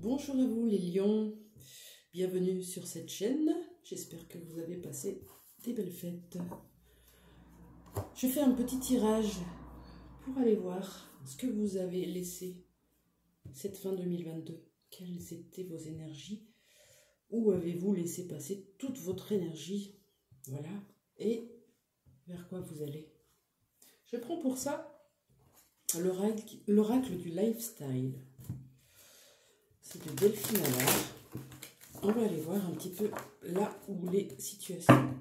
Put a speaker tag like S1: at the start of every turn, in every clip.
S1: Bonjour à vous les lions, bienvenue sur cette chaîne, j'espère que vous avez passé des belles fêtes. Je fais un petit tirage pour aller voir ce que vous avez laissé cette fin 2022. Quelles étaient vos énergies? Où avez-vous laissé passer toute votre énergie? Voilà, et vers quoi vous allez? Je prends pour ça l'oracle du lifestyle. C'est de Delphine Allard. On va aller voir un petit peu là où les situations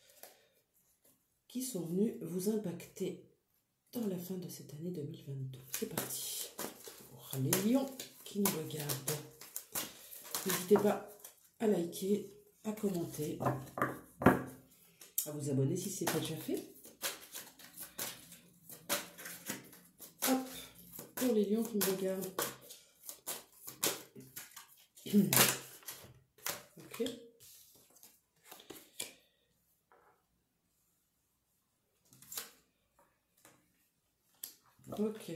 S1: qui sont venues vous impacter dans la fin de cette année 2022. C'est parti. Pour les lions qui nous regardent, n'hésitez pas à liker, à commenter, à vous abonner si ce n'est pas déjà fait. Hop, pour les lions qui me regardent. Ok. Ok.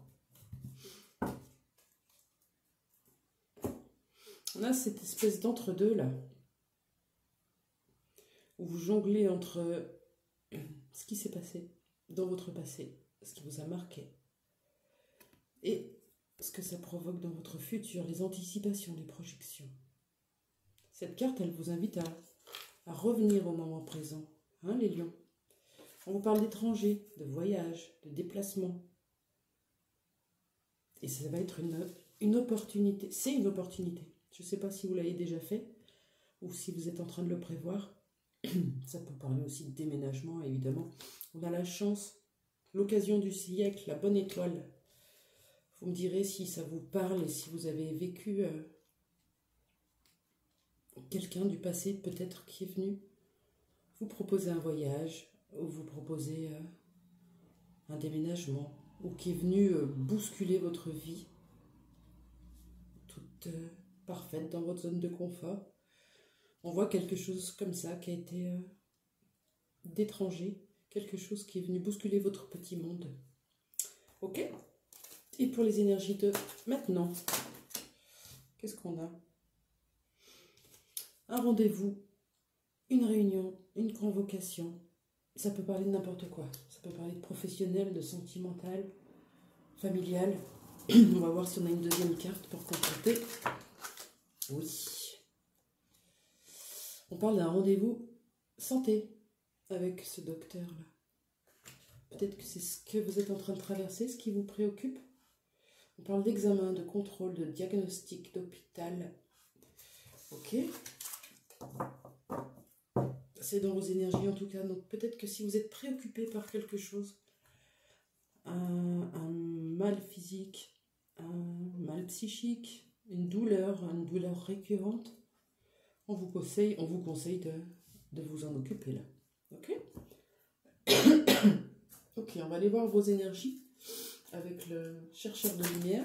S1: On a cette espèce d'entre-deux là, où vous jonglez entre ce qui s'est passé dans votre passé, ce qui vous a marqué, et ce que ça provoque dans votre futur, les anticipations, les projections. Cette carte, elle vous invite à revenir au moment présent, hein, les lions. On vous parle d'étrangers, de voyages, de déplacements. Et ça va être une opportunité. C'est une opportunité. Je ne sais pas si vous l'avez déjà fait ou si vous êtes en train de le prévoir. Ça peut parler aussi de déménagement, évidemment. On a la chance, l'occasion du siècle, la bonne étoile. Vous me direz si ça vous parle et si vous avez vécu quelqu'un du passé peut-être qui est venu vous proposer un voyage ou vous proposer un déménagement ou qui est venu bousculer votre vie toute parfaite dans votre zone de confort. On voit quelque chose comme ça qui a été d'étranger, quelque chose qui est venu bousculer votre petit monde. Ok? Et pour les énergies de maintenant, qu'est-ce qu'on a? Un rendez-vous, une réunion, une convocation. Ça peut parler de n'importe quoi. Ça peut parler de professionnel, de sentimental, familial. On va voir si on a une deuxième carte pour compléter. Oui. On parle d'un rendez-vous santé avec ce docteur-là. Peut-être que c'est ce que vous êtes en train de traverser, ce qui vous préoccupe. On parle d'examen, de contrôle, de diagnostic, d'hôpital. Ok. C'est dans vos énergies en tout cas. Donc peut-être que si vous êtes préoccupé par quelque chose, un mal physique, un mal psychique, une douleur récurrente, on vous conseille de vous en occuper là. Ok. Ok, on va aller voir vos énergies avec le chercheur de lumière.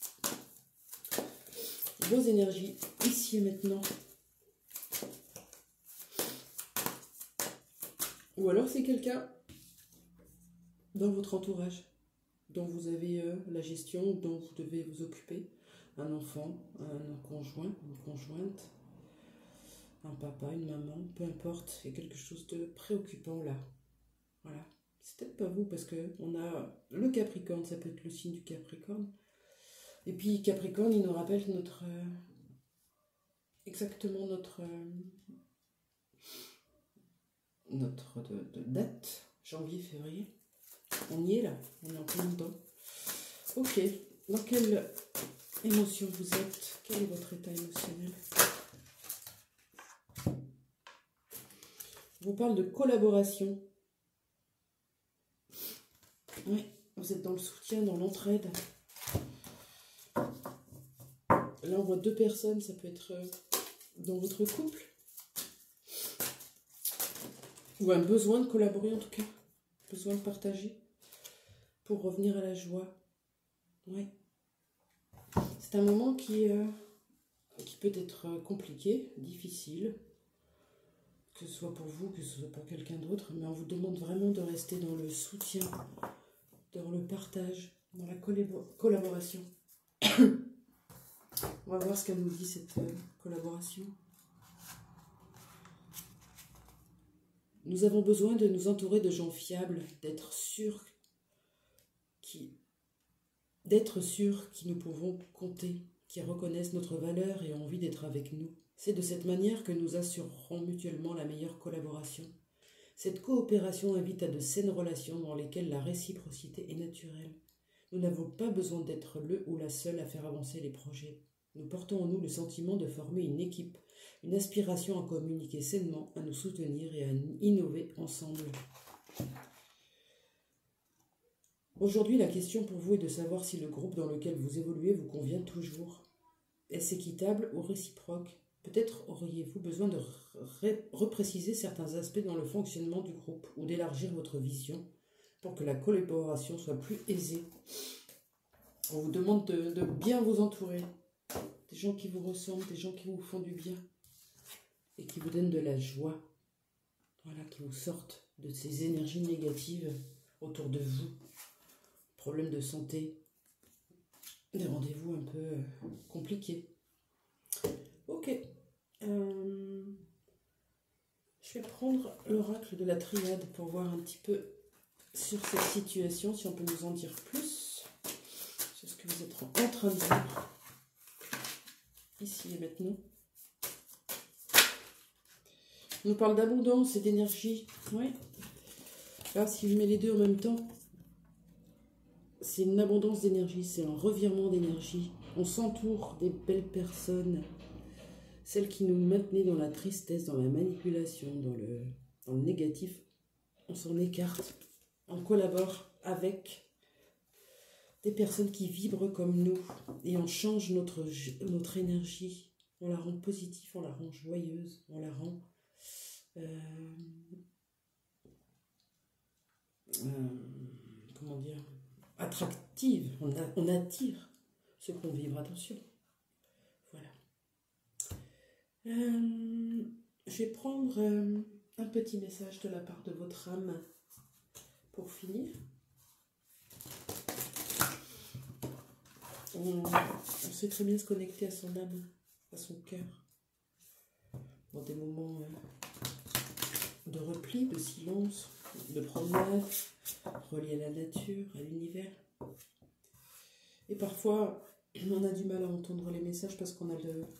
S1: Vos énergies ici et maintenant. Ou alors c'est quelqu'un dans votre entourage dont vous avez la gestion, dont vous devez vous occuper. Un enfant, un conjoint, une conjointe, un papa, une maman, peu importe. Il y a quelque chose de préoccupant là. Voilà. C'est peut-être pas vous parce qu'on a le Capricorne, ça peut être le signe du Capricorne. Et puis Capricorne, il nous rappelle exactement notre date, janvier-février. On y est là, on est en plein dedans. Ok, dans quelle émotion vous êtes? Quel est votre état émotionnel? Je vous parle de collaboration. Oui, vous êtes dans le soutien, dans l'entraide. Là, on voit deux personnes, ça peut être dans votre couple. Ou un besoin de collaborer en tout cas. Besoin de partager pour revenir à la joie. Oui. C'est un moment qui peut être compliqué, difficile. Que ce soit pour vous, que ce soit pour quelqu'un d'autre. Mais on vous demande vraiment de rester dans le soutien, dans le partage, dans la collaboration. On va voir ce qu'elle nous dit, cette collaboration. Nous avons besoin de nous entourer de gens fiables, d'être sûrs qui nous pouvons compter, qui reconnaissent notre valeur et ont envie d'être avec nous. C'est de cette manière que nous assurerons mutuellement la meilleure collaboration. Cette coopération invite à de saines relations dans lesquelles la réciprocité est naturelle. Nous n'avons pas besoin d'être le ou la seule à faire avancer les projets. Nous portons en nous le sentiment de former une équipe, une aspiration à communiquer sainement, à nous soutenir et à innover ensemble. Aujourd'hui, la question pour vous est de savoir si le groupe dans lequel vous évoluez vous convient toujours. Est-ce équitable ou réciproque? Peut-être auriez-vous besoin de repréciser certains aspects dans le fonctionnement du groupe ou d'élargir votre vision pour que la collaboration soit plus aisée. On vous demande de bien vous entourer. Des gens qui vous ressemblent, des gens qui vous font du bien et qui vous donnent de la joie. Voilà, qui vous sortent de ces énergies négatives autour de vous. Problèmes de santé, des rendez-vous un peu compliqués. Ok. Je vais prendre l'oracle de la triade pour voir un petit peu sur cette situation, si on peut nous en dire plus sur ce que vous êtes en train de vivre ici et maintenant. On nous parle d'abondance et d'énergie. Oui. Là, si je mets les deux en même temps, c'est une abondance d'énergie, c'est un revirement d'énergie. On s'entoure des belles personnes, celles qui nous maintenaient dans la tristesse, dans la manipulation, dans le négatif. On s'en écarte, on collabore avec des personnes qui vibrent comme nous et on change notre énergie. On la rend positive, on la rend joyeuse, on la rend comment dire, attractive. On attire ce qu'on vibre. Attention. Voilà. Je vais prendre un petit message de la part de votre âme pour finir. On sait très bien se connecter à son âme, à son cœur, dans des moments de repli, de silence, de promenade, relié à la nature, à l'univers. Et parfois, on a du mal à entendre les messages parce qu'on a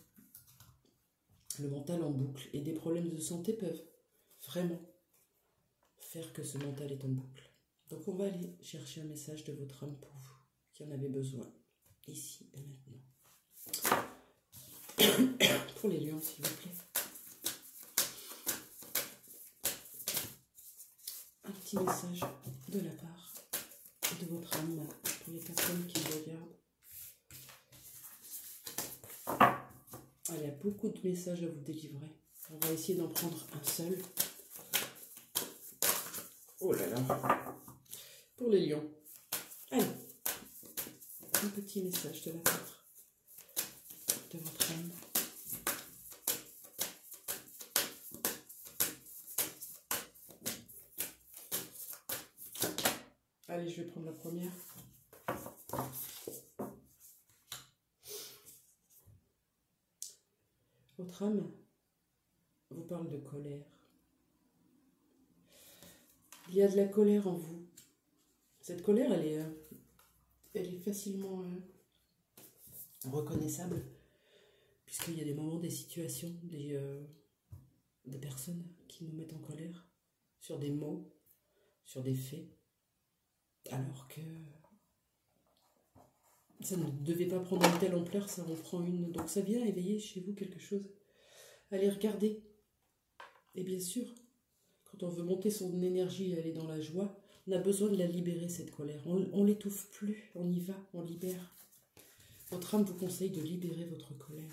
S1: le mental en boucle. Et des problèmes de santé peuvent vraiment faire que ce mental est en boucle. Donc on va aller chercher un message de votre âme pour vous, qui en avez besoin, ici et maintenant. Pour les lions, s'il vous plaît. Un petit message de la part de votre âme pour les personnes qui me regardent. Il y a beaucoup de messages à vous délivrer. On va essayer d'en prendre un seul. Oh là là. Pour les lions. Allez. Un petit message de la part de votre âme. Allez, je vais prendre la première. Votre âme vous parle de colère. Il y a de la colère en vous. Cette colère, elle est facilement reconnaissable, puisqu'il y a des moments, des situations, des personnes qui nous mettent en colère sur des mots, sur des faits, alors que ça ne devait pas prendre une telle ampleur, ça en prend une. Donc ça vient éveiller chez vous quelque chose. Allez regarder. Et bien sûr, quand on veut monter son énergie et aller dans la joie, on a besoin de la libérer, cette colère. On ne l'étouffe plus, on y va, on libère. Votre âme vous conseille de libérer votre colère.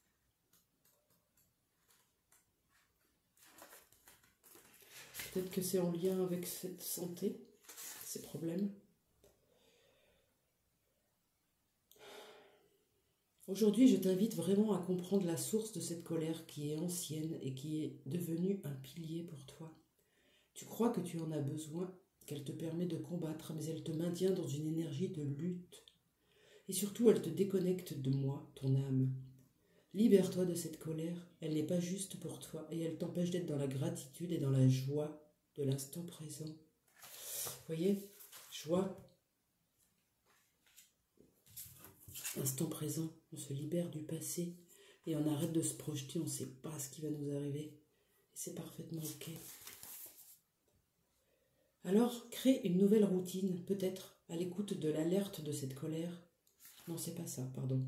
S1: Peut-être que c'est en lien avec cette santé, ces problèmes. Aujourd'hui, je t'invite vraiment à comprendre la source de cette colère qui est ancienne et qui est devenue un pilier pour toi. Tu crois que tu en as besoin, qu'elle te permet de combattre, mais elle te maintient dans une énergie de lutte. Et surtout, elle te déconnecte de moi, ton âme. Libère-toi de cette colère, elle n'est pas juste pour toi et elle t'empêche d'être dans la gratitude et dans la joie de l'instant présent. Vous voyez, joie, instant présent, on se libère du passé et on arrête de se projeter, on ne sait pas ce qui va nous arriver. Et c'est parfaitement ok. Alors, crée une nouvelle routine, peut-être à l'écoute de l'alerte de cette colère. Non, c'est pas ça, pardon.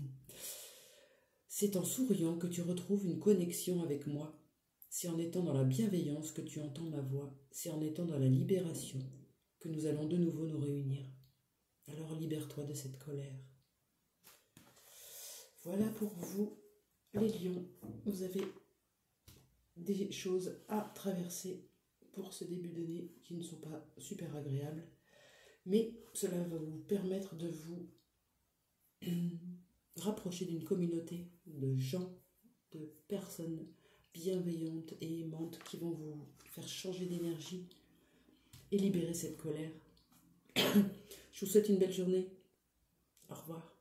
S1: C'est en souriant que tu retrouves une connexion avec moi. C'est en étant dans la bienveillance que tu entends ma voix. C'est en étant dans la libération que nous allons de nouveau nous réunir. Alors libère-toi de cette colère. Voilà pour vous, les lions. Vous avez des choses à traverser pour ce début d'année qui ne sont pas super agréables. Mais cela va vous permettre de vous rapprocher d'une communauté de gens, de personnes bienveillantes et aimantes qui vont vous faire changer d'énergie et libérer cette colère. Je vous souhaite une belle journée. Au revoir.